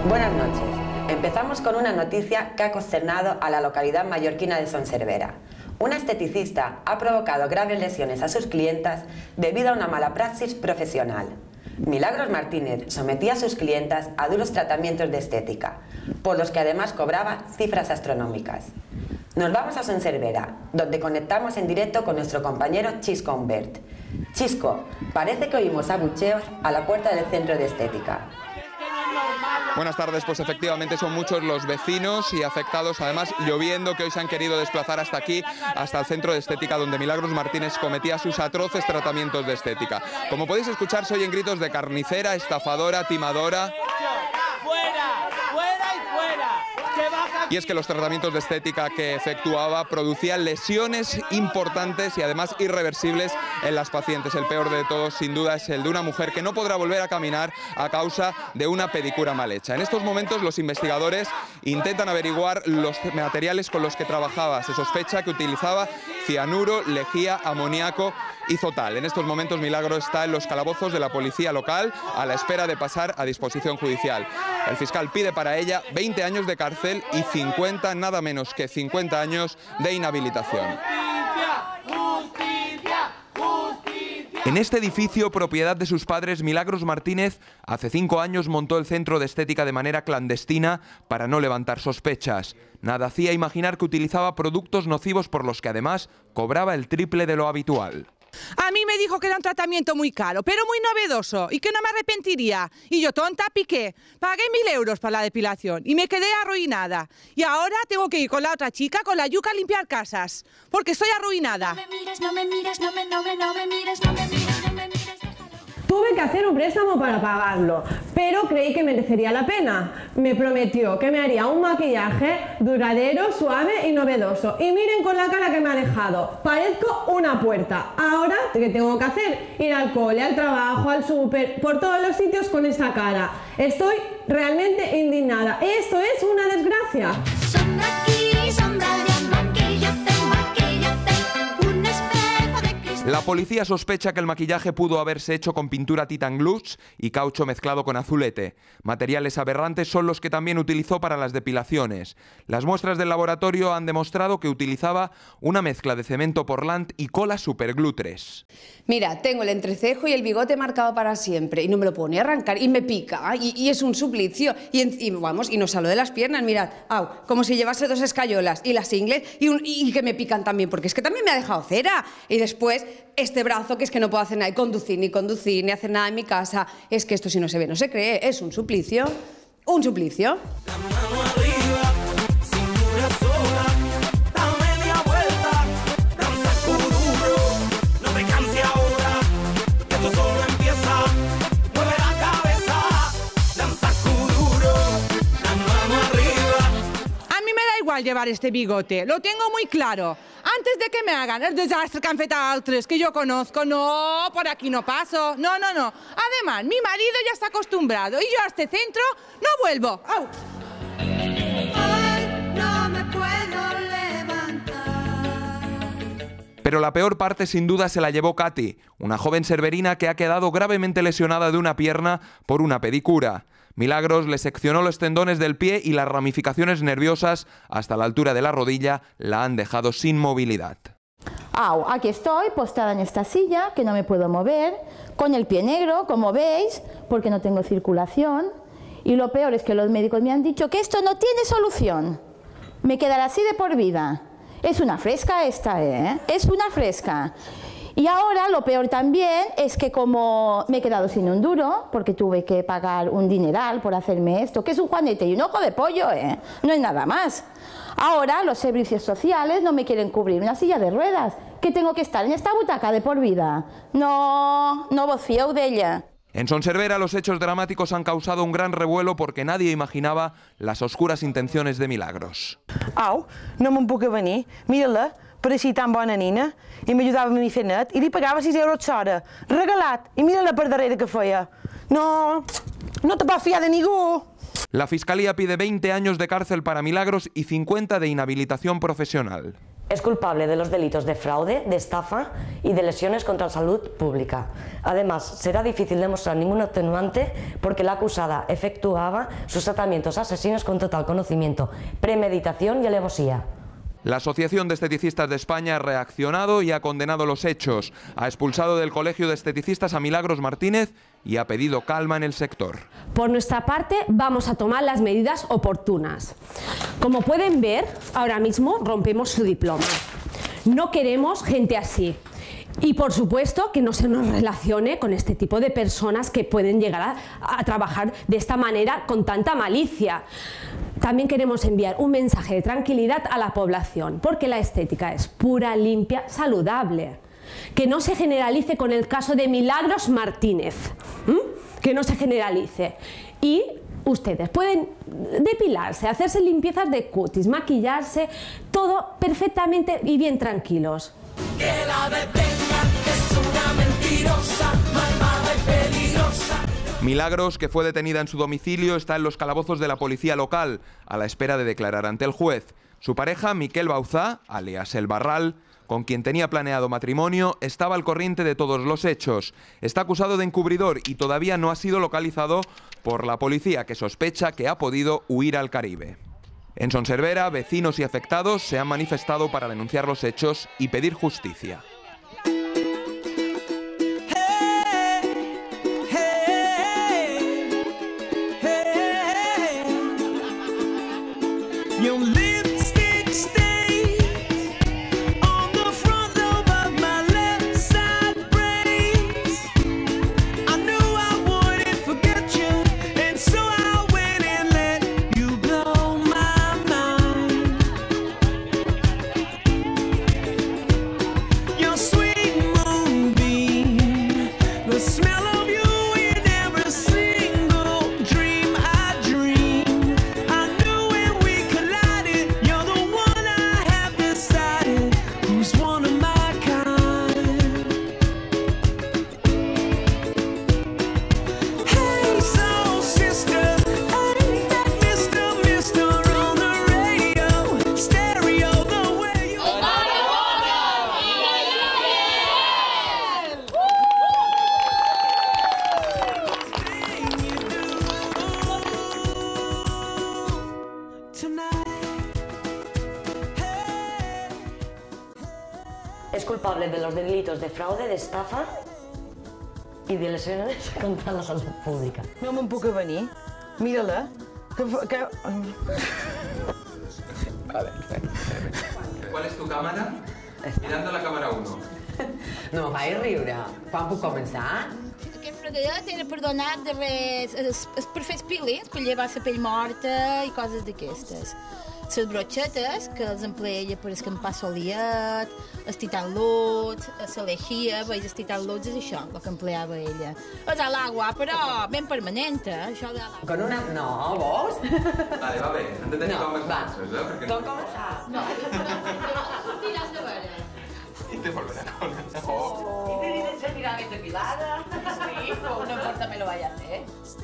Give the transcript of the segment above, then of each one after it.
Buenas noches. Empezamos con una noticia que ha consternado a la localidad mallorquina de Son Servera. Una esteticista ha provocado graves lesiones a sus clientas debido a una mala praxis profesional. Milagros Martínez sometía a sus clientas a duros tratamientos de estética, por los que además cobraba cifras astronómicas. Nos vamos a Son Servera, donde conectamos en directo con nuestro compañero Chisco Humbert. Chisco, parece que oímos abucheos a la puerta del centro de estética. Buenas tardes, pues efectivamente son muchos los vecinos y afectados, además lloviendo, que hoy se han querido desplazar hasta aquí, hasta el centro de estética donde Milagros Martínez cometía sus atroces tratamientos de estética. Como podéis escuchar, se oyen gritos de carnicera, estafadora, timadora. Y es que los tratamientos de estética que efectuaba producían lesiones importantes y además irreversibles en las pacientes. El peor de todos, sin duda, es el de una mujer que no podrá volver a caminar a causa de una pedicura mal hecha. En estos momentos los investigadores intentan averiguar los materiales con los que trabajaba. Se sospecha que utilizaba cianuro, lejía, amoníaco y zotal. En estos momentos Milagro está en los calabozos de la policía local a la espera de pasar a disposición judicial. El fiscal pide para ella 20 años de cárcel y 50, nada menos que 50 años de inhabilitación. En este edificio, propiedad de sus padres, Milagros Martínez hace 5 años montó el centro de estética de manera clandestina para no levantar sospechas. Nada hacía imaginar que utilizaba productos nocivos por los que además cobraba el triple de lo habitual. A mí me dijo que era un tratamiento muy caro, pero muy novedoso y que no me arrepentiría. Y yo, tonta, piqué. Pagué 1000 euros para la depilación y me quedé arruinada. Y ahora tengo que ir con la otra chica, con la Yuca, a limpiar casas, porque estoy arruinada. No me mires, no me mires, no me mires, no me mires, no me mires. Tuve que hacer un préstamo para pagarlo, pero creí que merecería la pena. Me prometió que me haría un maquillaje duradero, suave y novedoso. Y miren con la cara que me ha dejado. Parezco una puerta. Ahora, ¿qué tengo que hacer? Ir al cole, al trabajo, al súper, por todos los sitios con esa cara. Estoy realmente indignada. Esto es una desgracia. Sombra aquí, sombra allá, maquíllate, maquíllate, un espejo de cristal. La policía sospecha que el maquillaje pudo haberse hecho con pintura Titan Gloss y caucho mezclado con azulete. Materiales aberrantes son los que también utilizó para las depilaciones. Las muestras del laboratorio han demostrado que utilizaba una mezcla de cemento Portland y cola Superglue 3. Mira, tengo el entrecejo y el bigote marcado para siempre y no me lo puedo ni arrancar y me pica y es un suplicio y vamos, y no salo de las piernas, mirad, como si llevase 2 escayolas y las ingles y que me pican también, porque es que también me ha dejado cera. Y después este brazo, que es que no puedo hacer nada, ni conducir, ni hacer nada en mi casa. Es que esto, si no se ve, no se cree, es un suplicio, un suplicio. Llevar este bigote, lo tengo muy claro. Antes de que me hagan el desastre que han fet altres, que yo conozco, no, por aquí no paso, no. Además, mi marido ya está acostumbrado y yo a este centro no vuelvo. ¡Au! Ay, no me puedo levantar. Pero la peor parte sin duda se la llevó Katy, una joven serverina que ha quedado gravemente lesionada de una pierna por una pedicura. Milagros le seccionó los tendones del pie y las ramificaciones nerviosas hasta la altura de la rodilla la han dejado sin movilidad. Aquí estoy postada en esta silla, que no me puedo mover, con el pie negro, como veis, porque no tengo circulación. Y lo peor es que los médicos me han dicho que esto no tiene solución. Me quedará así de por vida. Es una fresca esta, ¿eh? Es una fresca. Y ahora lo peor también es que como me he quedado sin un duro, porque tuve que pagar un dineral por hacerme esto, que es un juanete y un ojo de pollo, no es nada más. Ahora los servicios sociales no me quieren cubrir una silla de ruedas, que tengo que estar en esta butaca de por vida. No vos fieu d'ella. En Son Servera los hechos dramáticos han causado un gran revuelo porque nadie imaginaba las oscuras intenciones de Milagros. No me'n puc avenir. Mira-la, pareixia tan bona nina, i m'ajudava a mi fer net, i li pagava 6 euros l'hora, regalat, i mira-la per darrere que feia. No te pots fiar de ningú. La Fiscalía pide 20 años de cárcel para Milagros y 50 de inhabilitación profesional. Es culpable de los delitos de fraude, de estafa y de lesiones contra la salud pública. Además, será difícil demostrar ningún atenuante porque la acusada efectuaba sus tratamientos asesinos con total conocimiento, premeditación y alevosía. La Asociación de Esteticistas de España ha reaccionado y ha condenado los hechos. Ha expulsado del Colegio de Esteticistas a Milagros Martínez y ha pedido calma en el sector. Por nuestra parte, vamos a tomar las medidas oportunas. Como pueden ver, ahora mismo rompemos su diploma. No queremos gente así. Y por supuesto que no se nos relacione con este tipo de personas que pueden llegar a trabajar de esta manera con tanta malicia. También queremos enviar un mensaje de tranquilidad a la población, porque la estética es pura, limpia, saludable. Que no se generalice con el caso de Milagros Martínez. Que no se generalice. Y ustedes pueden depilarse, hacerse limpiezas de cutis, maquillarse, todo perfectamente y bien tranquilos. Que la detengan, es una mentirosa, malvada y peligrosa. Milagros, que fue detenida en su domicilio, está en los calabozos de la policía local, a la espera de declarar ante el juez. Su pareja, Miquel Bauzá, alias El Barral, con quien tenía planeado matrimonio, estaba al corriente de todos los hechos. Está acusado de encubridor y todavía no ha sido localizado por la policía, que sospecha que ha podido huir al Caribe. En Son Servera, vecinos y afectados se han manifestado para denunciar los hechos y pedir justicia. Es culpable de los delitos de fraude, de estafa y de lesiones contra la salud pública. No me'n puc avenir. Mira-la. Vale. ¿Cuál es tu cámara? Mirando la cámara 1. No vaig riure. Quan puc començar? Aquest fregadet era per donar de res, per fer peelings, per llevar la pell morta i coses d'aquestes. Les broxetes, que els emplea ella per escampar soliet, el titan-lots, la lejia, veus, el titan-lots és això, el que empleava ella. És a l'aigua, però ben permanent, això de l'aigua. Con una... No, vols? Vale, va bé. Hem de tenir converses, Perquè... Com començar? No, sortiràs de veure. I te volveré a començar. Y te diré, se mira bien depilada. Sí, no importa, me lo vaya a hacer.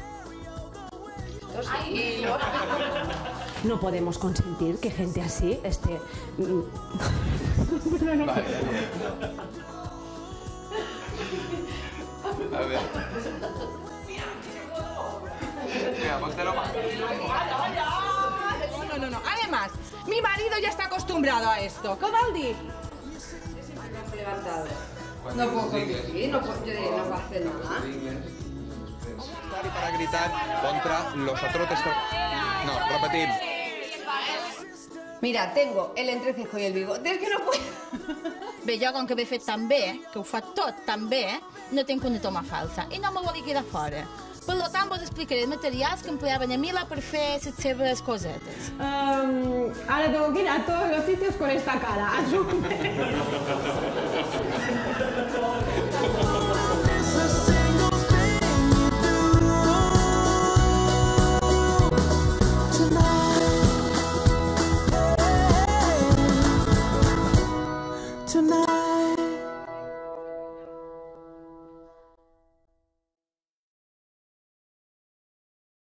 Sí. No podemos consentir que gente así esté... Vale. A ver. Mira, póntelo más. No. Además, mi marido ya está acostumbrado a esto. ¿Qué va a decir? No puedo conducir, no puedo hacer nada. Y para gritar contra los atroces... No, repetim. Mira, tengo el entrecejo y el bigote, es que no puedo. Bé, jo, com que ho he fet tan bé, que ho fa tot tan bé, no tinc una toma falsa i no me vol quedar fora. Per tant, vos explicaré els materials que empleaven a Mila per fer les seves cosetes. Ahora tengo que ir a todos los sitios con esta cara. Asume.